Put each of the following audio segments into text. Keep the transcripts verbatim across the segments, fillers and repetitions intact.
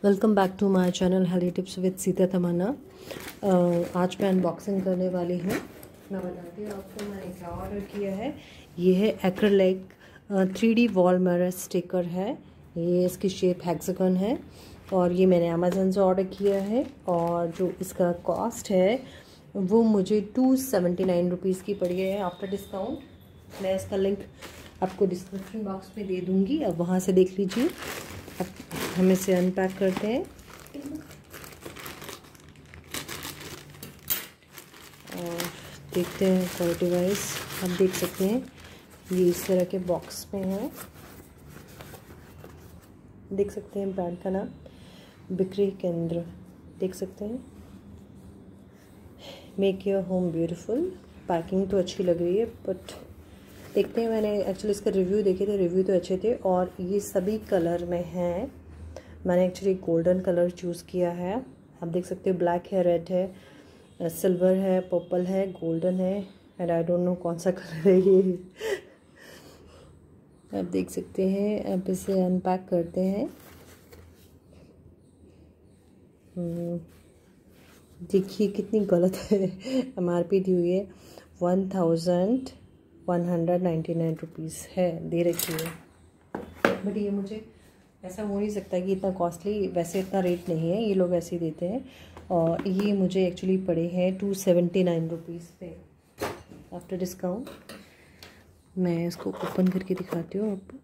Welcome back to my channel healthy tips with Sita Tamanna. आज मैं unboxing करने वाली हूँ। मैं बताती हूँ आपको मैंने क्या ऑर्डर किया है। ये है acrylic three D wall mirror sticker है। ये इसकी शेप हेक्सागन है और ये मैंने अमेज़न से ऑर्डर किया है और जो इसका कॉस्ट है वो मुझे टू सेवेंटी नाइन रुपीज़ की पड़ी है आफ्टर डिस्काउंट। मैं इसका लिंक आपको डिस्क्रिप्शन बॉक्स में दे दूँगी, अब वहाँ से देख लीजिए। अब हम इसे अनपैक करते हैं और देखते हैं क्वालिटी वाइज। आप देख सकते हैं ये इस तरह के बॉक्स में है। देख सकते हैं ब्रांड का नाम बिक्री केंद्र, देख सकते हैं। Make your home beautiful. Packing तो अच्छी लग रही है बट देखते हैं। मैंने एक्चुअली इसका रिव्यू देखे थे, रिव्यू तो अच्छे थे और ये सभी कलर में हैं। मैंने एक्चुअली गोल्डन कलर चूज़ किया है। आप देख सकते हो ब्लैक है, रेड है, सिल्वर है, पर्पल है, गोल्डन है एंड आई डोंट नो कौन सा कलर है ये। आप देख सकते हैं। अब इसे अनपैक करते हैं। देखिए कितनी गलत है। एम आर पी दी हुई है one thousand one hundred ninety nine rupees है, दे रखी है। बट ये मुझे ऐसा हो नहीं सकता कि इतना कॉस्टली, वैसे इतना रेट नहीं है, ये लोग ऐसे ही देते हैं। और ये मुझे एक्चुअली पड़े हैं टू सेवेंटी नाइन रुपीज़ पे आफ्टर डिस्काउंट। मैं इसको ओपन करके दिखाती हूँ आपको।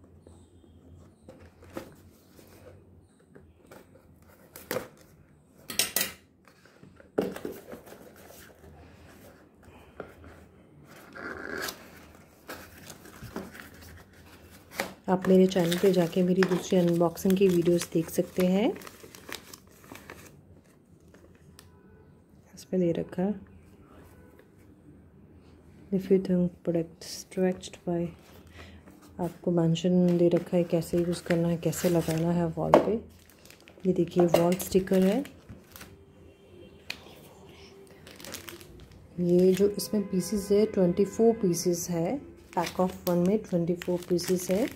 आप मेरे चैनल पे जाके मेरी दूसरी अनबॉक्सिंग की वीडियोस देख सकते हैं। इसमें दे रखा है if you think product stretched by, आपको मेंशन दे रखा है कैसे यूज़ करना है, कैसे लगाना है वॉल पे। ये देखिए वॉल स्टिकर है। ये जो इसमें पीसेस है ट्वेंटी फोर पीसेस है। पैक ऑफ वन में ट्वेंटी फोर पीसेस है।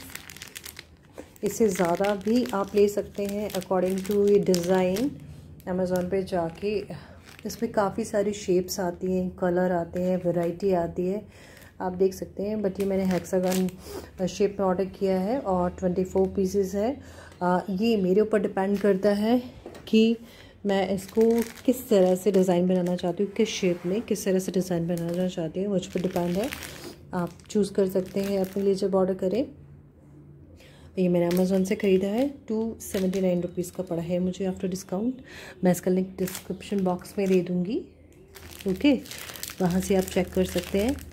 इससे ज़्यादा भी आप ले सकते हैं अकॉर्डिंग टू ये डिज़ाइन। अमेज़ॉन पे जाके इसमें काफ़ी सारी शेप्स आती हैं, कलर आते हैं, वैरायटी आती है, आप देख सकते हैं। बट ये मैंने हेक्सागन शेप में ऑर्डर किया है और ट्वेंटी फोर पीसेस है। आ, ये मेरे ऊपर डिपेंड करता है कि मैं इसको किस तरह से डिज़ाइन बनाना चाहती हूँ, किस शेप में किस तरह से डिज़ाइन बनाना चाहती हूँ, मुझ पर डिपेंड है। आप चूज़ कर सकते हैं अपने लिए जब ऑर्डर करें। ये मैंने अमेज़ॉन से ख़रीदा है, टू सेवेंटी नाइन रुपीज़ का पड़ा है मुझे आफ्टर डिस्काउंट। मैं इसका लिंक डिस्क्रिप्शन बॉक्स में दे दूँगी, ओके, वहाँ से आप चेक कर सकते हैं।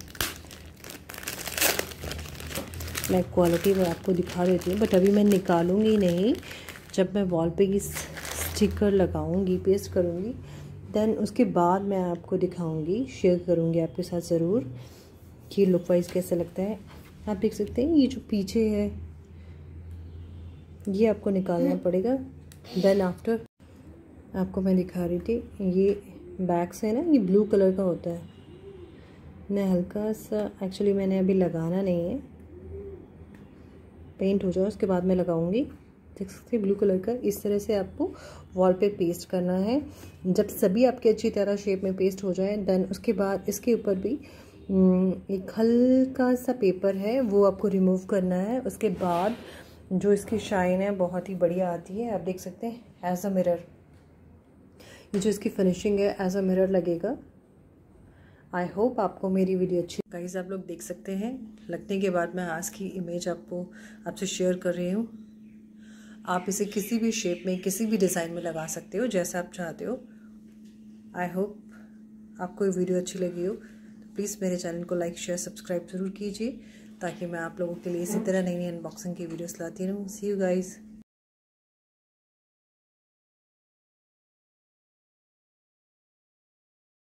मैं क्वालिटी वो आपको दिखा देती हूँ बट अभी मैं निकालूँगी नहीं। जब मैं वॉल पे ये स्टिकर लगाऊँगी, पेस्ट करूँगी, देन उसके बाद मैं आपको दिखाऊँगी, शेयर करूँगी आपके साथ ज़रूर कि लुक वाइज कैसा लगता है। आप देख सकते हैं ये जो पीछे है ये आपको निकालना पड़ेगा। देन आफ्टर आपको मैं दिखा रही थी, ये बैग्स है ना, ये ब्लू कलर का होता है। मैं हल्का सा, एक्चुअली मैंने अभी लगाना नहीं है, पेंट हो जाए उसके बाद मैं लगाऊंगी। देख सकते हैं ब्लू कलर का। इस तरह से आपको वॉल पे पेस्ट करना है। जब सभी आपके अच्छी तरह शेप में पेस्ट हो जाए देन उसके बाद इसके ऊपर भी एक हल्का सा पेपर है वो आपको रिमूव करना है। उसके बाद जो इसकी शाइन है बहुत ही बढ़िया आती है। आप देख सकते हैं एज अ मिरर, ये जो इसकी फिनिशिंग है एज अ मिरर लगेगा। आई होप आपको मेरी वीडियो अच्छी गाइस। आप लोग देख सकते हैं लगने के बाद मैं आज की इमेज आपको आपसे शेयर कर रही हूँ। आप इसे किसी भी शेप में, किसी भी डिज़ाइन में लगा सकते हो जैसा आप चाहते हो। आई होप आपको ये वीडियो अच्छी लगी हो तो प्लीज़ मेरे चैनल को लाइक शेयर सब्सक्राइब ज़रूर कीजिए ताकि मैं आप लोगों के लिए इसी तरह नई नई अनबॉक्सिंग की वीडियोस लाती रहूँ। See you guys.